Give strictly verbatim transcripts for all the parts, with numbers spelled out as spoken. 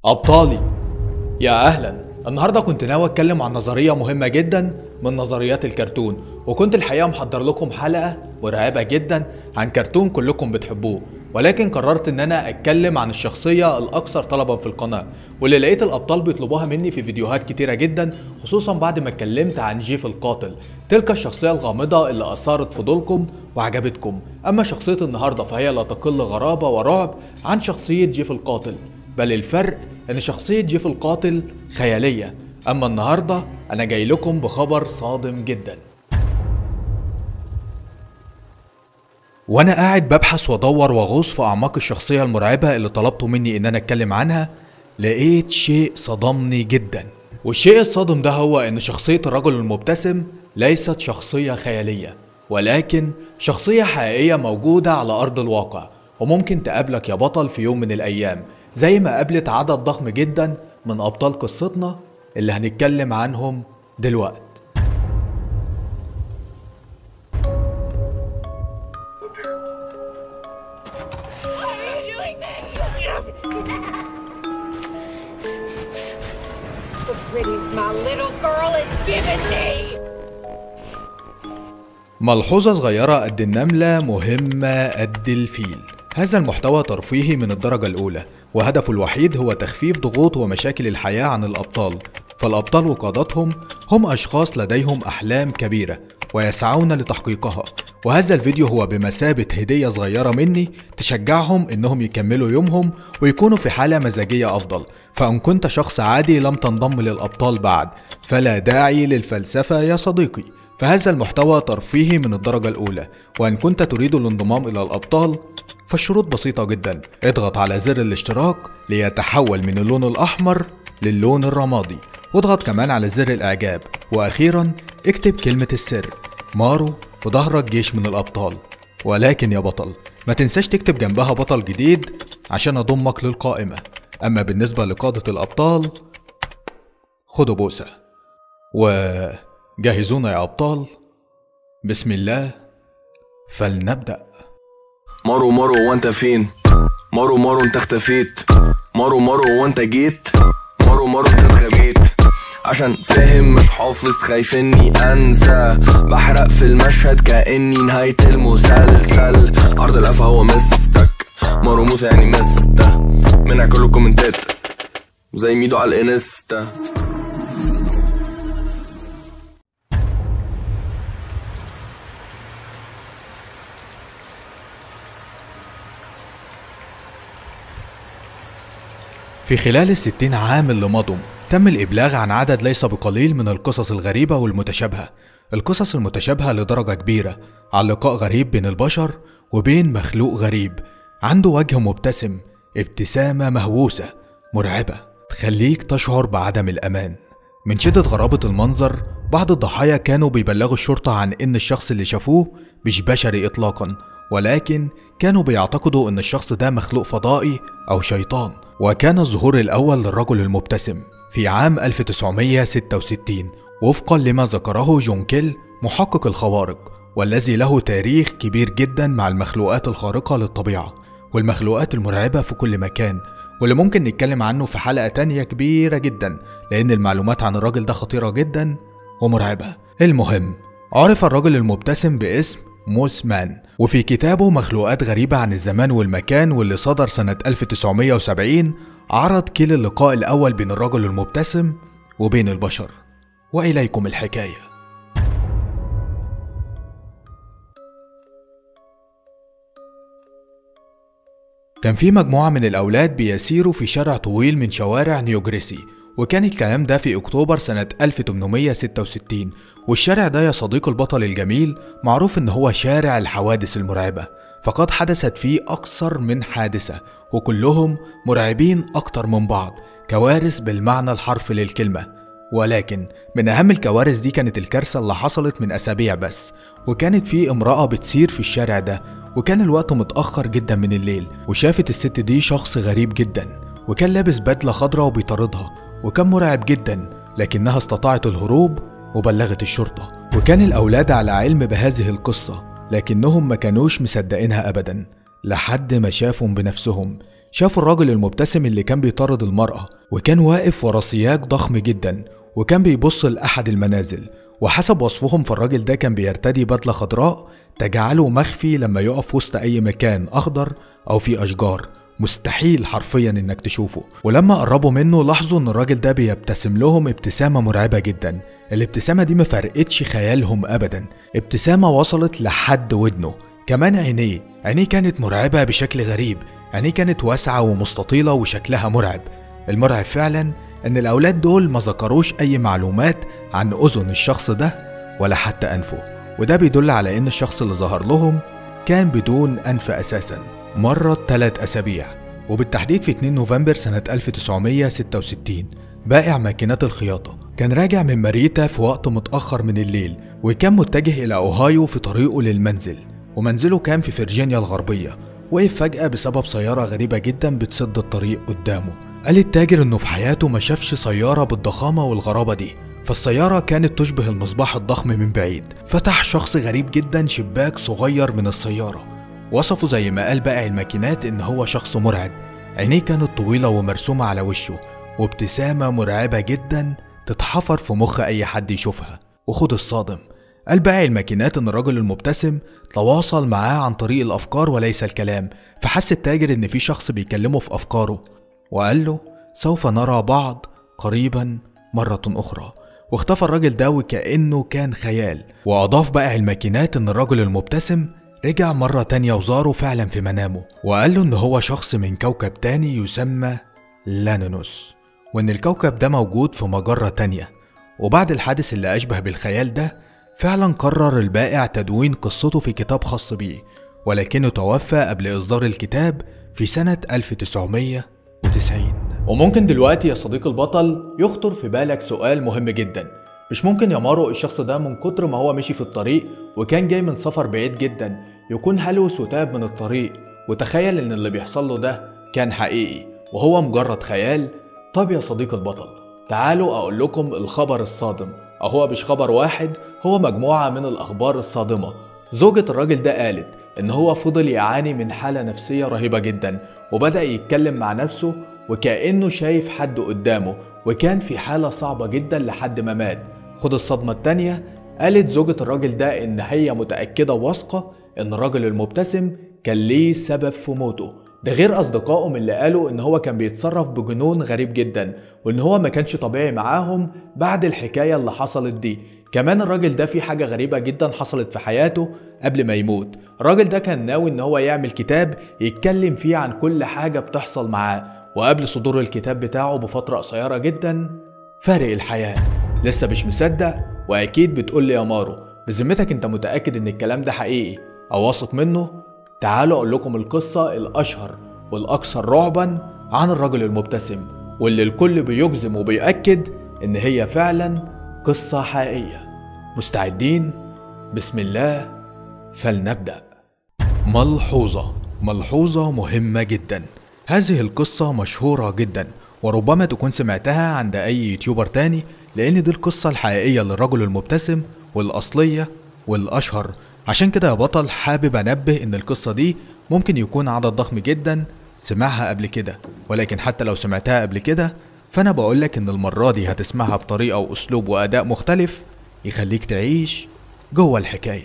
أبطالي، يا أهلا. النهاردة كنت ناوي أتكلم عن نظرية مهمة جدا من نظريات الكرتون، وكنت الحقيقة محضر لكم حلقة مرعبة جدا عن كرتون كلكم بتحبوه، ولكن قررت إن أنا أتكلم عن الشخصية الأكثر طلبا في القناة، واللي لقيت الأبطال بيطلبوها مني في فيديوهات كتيرة جدا، خصوصا بعد ما اتكلمت عن جيف القاتل، تلك الشخصية الغامضة اللي أثارت فضولكم وعجبتكم. أما شخصية النهاردة فهي لا تقل غرابة ورعب عن شخصية جيف القاتل، بل الفرق ان شخصية جيف القاتل خيالية. اما النهاردة انا جاي لكم بخبر صادم جدا. وانا قاعد ببحث وادور واغوص في اعماق الشخصية المرعبة اللي طلبتوا مني ان انا اتكلم عنها، لقيت شيء صدمني جدا. والشيء الصادم ده هو ان شخصية الرجل المبتسم ليست شخصية خيالية، ولكن شخصية حقيقية موجودة على ارض الواقع، وممكن تقابلك يا بطل في يوم من الايام، زي ما قابلت عدد ضخم جدا من أبطال قصتنا اللي هنتكلم عنهم دلوقت. ملحوظة صغيرة قد النملة مهمة قد الفيل. هذا المحتوى ترفيهي من الدرجة الأولى، وهدفه الوحيد هو تخفيف ضغوط ومشاكل الحياة عن الأبطال، فالأبطال وقادتهم هم أشخاص لديهم أحلام كبيرة ويسعون لتحقيقها، وهذا الفيديو هو بمثابة هدية صغيرة مني تشجعهم إنهم يكملوا يومهم ويكونوا في حالة مزاجية أفضل. فإن كنت شخص عادي لم تنضم للأبطال بعد، فلا داعي للفلسفة يا صديقي، فهذا المحتوى ترفيهي من الدرجة الأولى. وإن كنت تريد الانضمام إلى الأبطال فالشروط بسيطة جدا، اضغط على زر الاشتراك ليتحول من اللون الأحمر للون الرمادي، واضغط كمان على زر الإعجاب، وأخيرا اكتب كلمة السر مارو في ظهرك جيش من الأبطال. ولكن يا بطل ما تنساش تكتب جنبها بطل جديد عشان أضمك للقائمة. أما بالنسبة لقادة الأبطال خدوا بوسة وجهزونا يا أبطال، بسم الله فلنبدأ. مارو مارو وانت فين؟ مارو مارو انت اختفيت. مارو مارو وانت جيت. مارو مارو انت اتخبيت، عشان فاهم مش حافظ، خايف اني انسى، بحرق في المشهد كاني نهاية المسلسل. عرض القفا هو مستك، مارو موسى يعني مسته، منع كل الكومنتات زي ميدو على الانستا. في خلال الستين عام اللي مضوا تم الإبلاغ عن عدد ليس بقليل من القصص الغريبة والمتشابهة. القصص المتشابهة لدرجة كبيرة عن لقاء غريب بين البشر وبين مخلوق غريب عنده وجه مبتسم، ابتسامة مهووسة مرعبة تخليك تشعر بعدم الأمان. من شدة غرابة المنظر بعض الضحايا كانوا بيبلغوا الشرطة عن إن الشخص اللي شافوه مش بشري إطلاقا، ولكن كانوا بيعتقدوا إن الشخص ده مخلوق فضائي أو شيطان. وكان الظهور الأول للرجل المبتسم في عام ألف وتسعمية ستة وستين وفقا لما ذكره جون كيل محقق الخوارق، والذي له تاريخ كبير جدا مع المخلوقات الخارقة للطبيعة والمخلوقات المرعبة في كل مكان، واللي ممكن نتكلم عنه في حلقة تانية كبيرة جدا، لأن المعلومات عن الراجل ده خطيرة جدا ومرعبة. المهم، عرف الرجل المبتسم باسم موس مان، وفي كتابه مخلوقات غريبة عن الزمان والمكان واللي صدر سنة ألف وتسعمية وسبعين عرض كيل اللقاء الأول بين الرجل المبتسم وبين البشر. وإليكم الحكاية. كان في مجموعة من الأولاد بيسيروا في شارع طويل من شوارع نيوجريسي، وكان الكلام ده في أكتوبر سنة ألف وتمنمية ستة وستين. والشارع ده يا صديق البطل الجميل معروف إن هو شارع الحوادث المرعبة، فقد حدثت فيه أكثر من حادثة وكلهم مرعبين أكتر من بعض، كوارث بالمعنى الحرفي للكلمة. ولكن من أهم الكوارث دي كانت الكارثة اللي حصلت من أسابيع بس، وكانت في امرأة بتسير في الشارع ده، وكان الوقت متأخر جدا من الليل، وشافت الست دي شخص غريب جدا وكان لابس بدلة خضراء وبيطاردها، وكان مرعب جدا، لكنها استطاعت الهروب وبلغت الشرطة. وكان الأولاد على علم بهذه القصة، لكنهم ما كانوش مصدقينها أبدا لحد ما شافوا بنفسهم شافوا الراجل المبتسم اللي كان بيطارد المرأة، وكان واقف ورا سياج ضخم جدا وكان بيبص لأحد المنازل. وحسب وصفهم فالراجل ده كان بيرتدي بدلة خضراء تجعله مخفي لما يقف وسط أي مكان أخضر أو في أشجار، مستحيل حرفيا إنك تشوفه. ولما قربوا منه لاحظوا إن الراجل ده بيبتسم لهم ابتسامة مرعبة جدا. الابتسامة دي مفرقتش خيالهم أبدا، ابتسامة وصلت لحد ودنه. كمان عينيه عينيه كانت مرعبة بشكل غريب، عينيه كانت واسعة ومستطيلة وشكلها مرعب. المرعب فعلا إن الأولاد دول ما ذكروش أي معلومات عن أذن الشخص ده ولا حتى أنفه، وده بيدل على إن الشخص اللي ظهر لهم كان بدون أنف أساسا. مرت ثلاث أسابيع، وبالتحديد في اتنين نوفمبر سنة ألف وتسعمية ستة وستين بائع ماكينات الخياطة كان راجع من ماريتا في وقت متأخر من الليل، وكان متجه إلى أوهايو في طريقه للمنزل، ومنزله كان في فرجينيا الغربية. وقف فجأة بسبب سيارة غريبة جدا بتسد الطريق قدامه. قال التاجر إنه في حياته ما شافش سيارة بالضخامة والغرابة دي، فالسيارة كانت تشبه المصباح الضخم من بعيد. فتح شخص غريب جدا شباك صغير من السيارة، وصفه زي ما قال بائع الماكينات إن هو شخص مرعب. عينيه كانت طويلة ومرسومة على وشه، وابتسامة مرعبة جدا تتحفر في مخ أي حد يشوفها. وخد الصادم، قال بائع الماكينات إن الرجل المبتسم تواصل معاه عن طريق الأفكار وليس الكلام، فحس التاجر إن في شخص بيكلمه في أفكاره، وقال له سوف نرى بعض قريبا مرة أخرى. واختفى الراجل ده وكأنه كان خيال. وأضاف بائع الماكينات إن الرجل المبتسم رجع مرة تانية وزاره فعلا في منامه، وقال له إن هو شخص من كوكب تاني يسمى لانونوس، وإن الكوكب ده موجود في مجرة تانية. وبعد الحادث اللي أشبه بالخيال ده فعلا قرر البائع تدوين قصته في كتاب خاص بيه، ولكنه توفى قبل إصدار الكتاب في سنة ألف وتسعمية وتسعين. وممكن دلوقتي يا صديق البطل يخطر في بالك سؤال مهم جدا، مش ممكن يا مارو الشخص ده من كتر ما هو مشي في الطريق وكان جاي من سفر بعيد جدا يكون هلوس وتاب من الطريق وتخيل ان اللي بيحصل له ده كان حقيقي وهو مجرد خيال؟ طب يا صديق البطل تعالوا اقول لكم الخبر الصادم، او هو مش خبر واحد، هو مجموعة من الاخبار الصادمة. زوجة الراجل ده قالت ان هو فضل يعاني من حالة نفسية رهيبة جدا، وبدأ يتكلم مع نفسه وكأنه شايف حد قدامه، وكان في حالة صعبة جدا لحد ما مات. خد الصدمة التانية، قالت زوجة الراجل ده ان هي متأكدة واثقة ان الراجل المبتسم كان ليه سبب في موته، ده غير اصدقائه من اللي قالوا ان هو كان بيتصرف بجنون غريب جدا، وان هو ما كانش طبيعي معاهم بعد الحكاية اللي حصلت دي. كمان الراجل ده في حاجة غريبة جدا حصلت في حياته قبل ما يموت. الراجل ده كان ناوي ان هو يعمل كتاب يتكلم فيه عن كل حاجة بتحصل معاه، وقبل صدور الكتاب بتاعه بفترة قصيرة جدا فارق الحياة. لسه مش مصدق واكيد بتقول لي يا مارو بذمتك انت متأكد ان الكلام ده حقيقي او واثق منه؟ تعالوا اقول لكم القصة الاشهر والاكثر رعبا عن الرجل المبتسم، واللي الكل بيجزم وبيأكد ان هي فعلا قصة حقيقية. مستعدين؟ بسم الله فلنبدأ. ملحوظة ملحوظة مهمة جدا، هذه القصة مشهورة جدا وربما تكون سمعتها عند أي يوتيوبر تاني، لأن دي القصة الحقيقية للرجل المبتسم والأصلية والأشهر. عشان كده يا بطل حابب أنبه إن القصة دي ممكن يكون عدد ضخم جدا سمعها قبل كده، ولكن حتى لو سمعتها قبل كده فأنا بقولك إن المرة دي هتسمعها بطريقة وأسلوب وأداء مختلف يخليك تعيش جوه الحكاية.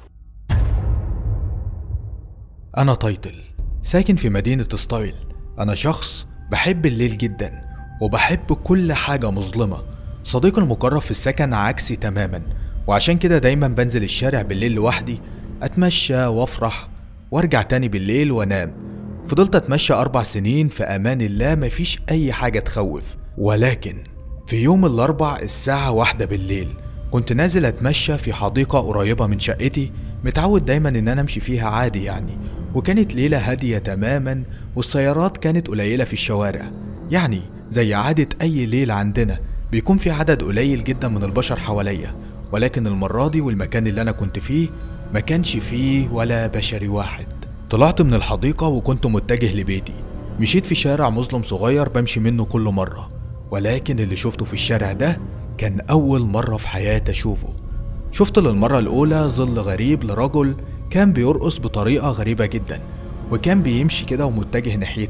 أنا تايتل، ساكن في مدينة ستايل. أنا شخص بحب الليل جدا وبحب كل حاجة مظلمة. صديقي المقرب في السكن عكسي تماما، وعشان كده دايما بنزل الشارع بالليل لوحدي أتمشى وأفرح وأرجع تاني بالليل وأنام. فضلت أتمشى أربع سنين في أمان الله، مفيش أي حاجة تخوف. ولكن في يوم الأربع الساعة واحدة بالليل كنت نازل أتمشى في حديقة قريبة من شقتي، متعود دايما إن أنا أمشي فيها عادي يعني، وكانت ليلة هادية تماما والسيارات كانت قليلة في الشوارع، يعني زي عادة أي ليلة عندنا بيكون في عدد قليل جدا من البشر حواليا. ولكن المرة دي والمكان اللي أنا كنت فيه ما كانش فيه ولا بشري واحد. طلعت من الحديقة وكنت متجه لبيتي. مشيت في شارع مظلم صغير بمشي منه كل مرة، ولكن اللي شفته في الشارع ده كان أول مرة في حياتي أشوفه. شفت للمرة الأولى ظل غريب لرجل كان بيرقص بطريقة غريبة جدا، وكان بيمشي كده ومتجه ناحيتي.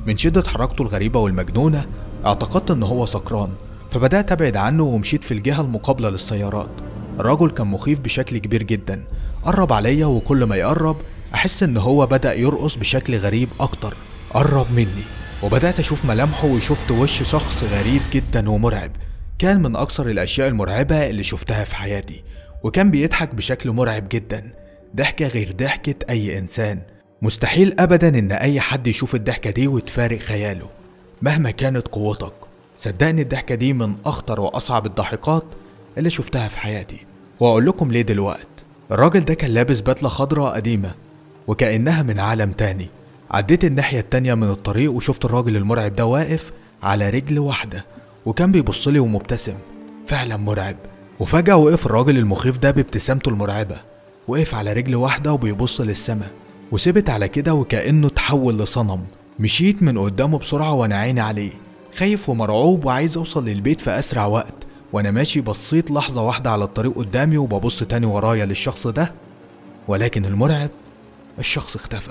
من شدة حركته الغريبة والمجنونة اعتقدت ان هو سكران، فبدأت ابعد عنه ومشيت في الجهة المقابلة للسيارات. الرجل كان مخيف بشكل كبير جدا، قرب عليا وكل ما يقرب احس ان هو بدأ يرقص بشكل غريب اكتر. قرب مني وبدأت اشوف ملامحه وشفت وش شخص غريب جدا ومرعب، كان من اكثر الاشياء المرعبة اللي شفتها في حياتي، وكان بيضحك بشكل مرعب جدا، ضحكة غير ضحكة اي انسان. مستحيل ابدا ان اي حد يشوف الضحكة دي وتفارق خياله مهما كانت قوتك. صدقني الضحكة دي من اخطر واصعب الضحكات اللي شفتها في حياتي، واقول لكم ليه دلوقتي. الراجل ده كان لابس بدلة خضراء قديمة وكأنها من عالم تاني. عديت الناحية التانية من الطريق وشفت الراجل المرعب ده واقف على رجل واحدة وكان بيبصلي ومبتسم، فعلا مرعب. وفجأة وقف الراجل المخيف ده بابتسامته المرعبة، وقف على رجل واحدة وبيبص للسما وثبت على كده وكأنه تحول لصنم. مشيت من قدامه بسرعة وانا عيني عليه، خايف ومرعوب وعايز اوصل للبيت في اسرع وقت. وانا ماشي بصيت لحظة واحدة على الطريق قدامي وببص تاني ورايا للشخص ده، ولكن المرعب الشخص اختفى.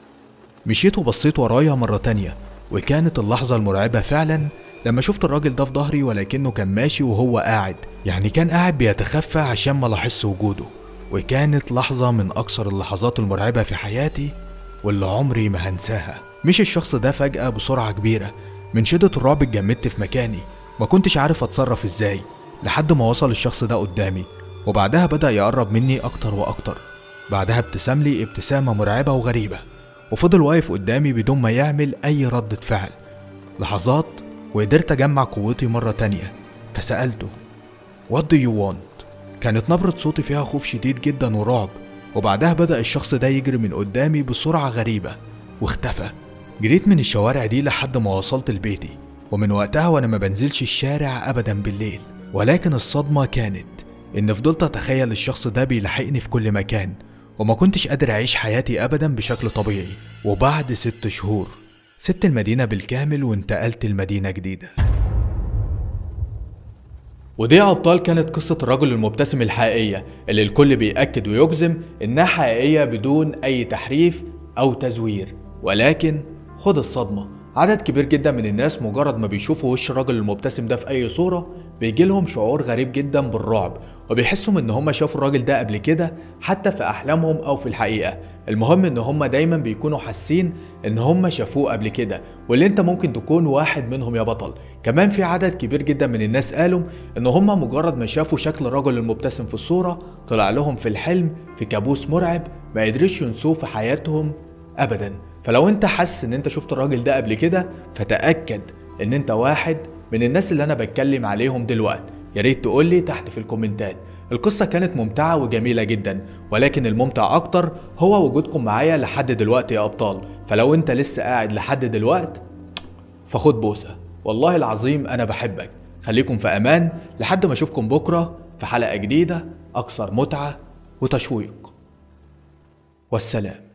مشيت وبصيت ورايا مرة تانية، وكانت اللحظة المرعبة فعلا لما شفت الراجل ده في ظهري، ولكنه كان ماشي وهو قاعد، يعني كان قاعد بيتخفى عشان ما لاحظش وجوده. وكانت لحظة من أكثر اللحظات المرعبة في حياتي واللي عمري ما هنساها. مش الشخص ده فجأة بسرعة كبيرة، من شدة الرعب اتجمدت في مكاني، ما كنتش عارف اتصرف ازاي، لحد ما وصل الشخص ده قدامي، وبعدها بدأ يقرب مني أكتر وأكتر. بعدها ابتسم لي ابتسامة مرعبة وغريبة، وفضل واقف قدامي بدون ما يعمل أي ردة فعل. لحظات وقدرت أجمع قوتي مرة تانية، فسألته What do you want؟ كانت نبرة صوتي فيها خوف شديد جدا ورعب. وبعدها بدأ الشخص ده يجري من قدامي بسرعة غريبة واختفى. جريت من الشوارع دي لحد ما وصلت لبيتي، ومن وقتها وانا ما بنزلش الشارع ابدا بالليل. ولكن الصدمة كانت ان فضلت اتخيل الشخص ده بيلاحقني في كل مكان، وما كنتش قادر اعيش حياتي ابدا بشكل طبيعي. وبعد ست شهور سبت المدينة بالكامل وانتقلت لمدينة جديدة. ودي يا أبطال كانت قصة الرجل المبتسم الحقيقية اللي الكل بيأكد ويجزم إنها حقيقية بدون أي تحريف أو تزوير. ولكن خد الصدمة، عدد كبير جدا من الناس مجرد ما بيشوفوا وش الراجل المبتسم ده في أي صورة بيجيلهم شعور غريب جدا بالرعب، وبيحسوا إن هم شافوا الراجل ده قبل كده حتى في أحلامهم أو في الحقيقة. المهم إن هم دايما بيكونوا حاسين إن هم شافوه قبل كده، واللي أنت ممكن تكون واحد منهم يا بطل. كمان في عدد كبير جدا من الناس قالوا إن هم مجرد ما شافوا شكل الراجل المبتسم في الصورة طلع لهم في الحلم في كابوس مرعب ما قدرش ينسوه في حياتهم أبدا. فلو انت حاسس ان انت شفت الراجل ده قبل كده فتأكد ان انت واحد من الناس اللي انا بتكلم عليهم دلوقتي. يا ريت تقولي تحت في الكومنتات. القصة كانت ممتعة وجميلة جدا، ولكن الممتع اكتر هو وجودكم معايا لحد دلوقتي يا ابطال. فلو انت لسه قاعد لحد دلوقتي فخد بوسة، والله العظيم انا بحبك. خليكم في امان لحد ما اشوفكم بكرة في حلقة جديدة اكثر متعة وتشويق، والسلام.